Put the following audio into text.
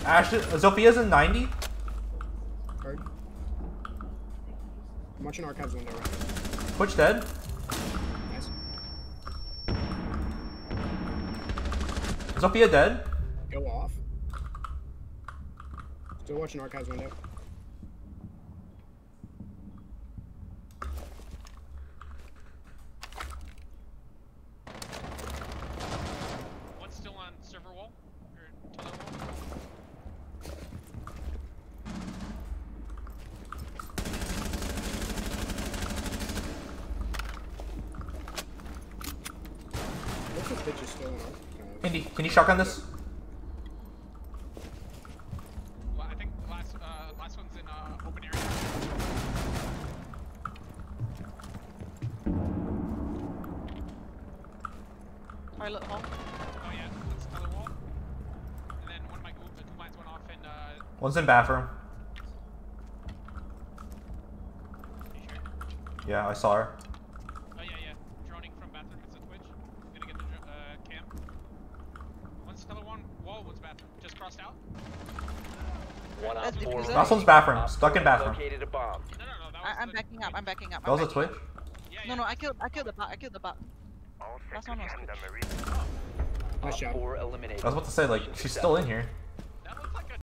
Ashton, Zophia's in 90. Heard. I'm watching archives window right now. Twitch dead. Nice. Zophia dead. Go off. Still watching archives window. One's still on server wall or tunnel wall. What's this bitch is still on archives? Indy, can you shotgun this? Well, I think the last one's in open area. Toilet hall. Oh yeah, that's another wall. And then one of my two mines went off in. One's in bathroom. You sure? Yeah, I saw her. Oh yeah. Droning from bathroom. It's a Twitch. Gonna get the cam. One's another one wall. One's bathroom. Just crossed out. One on That's four. diffused. Last one's bathroom. Stuck in bathroom. Located a bomb. No. That was I'm the, backing up. I'm backing up. That was a I'm backing Twitch. up. Yeah. No, I killed the bot. I killed the bot. Last one was Twitch. Nice job. Four eliminated. I was about to say, like, she's still in here.